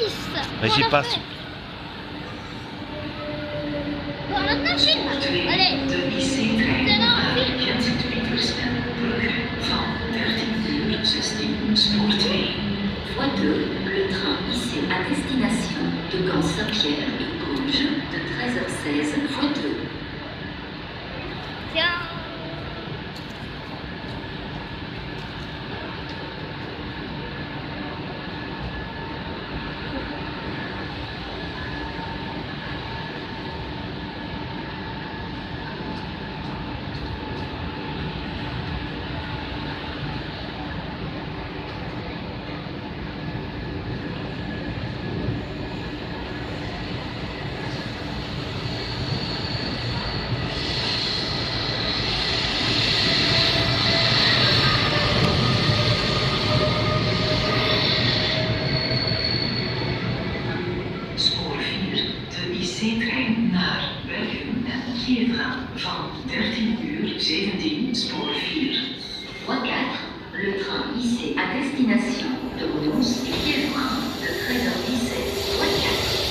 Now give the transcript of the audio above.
Vas-y, passe. Bon, maintenant, je suis là. Allez. De IC-trein naar Gent-Sint-Peters en Brugge van 13:16 spoor 2. Voie 2, le train IC à destination de Gand-Saint-Pierre et Bruges de 13h16, voie 2. Tiens. Spoor 4, de IC-trein naar Bergen en Geerdra van 13:17 spoor 4. Voie 4, le train IC à destination de Mons et Quiévrain de 13h17, voie 4.